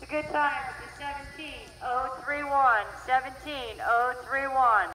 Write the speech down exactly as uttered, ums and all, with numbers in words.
The good time is seventeen oh three one, seventeen oh three one.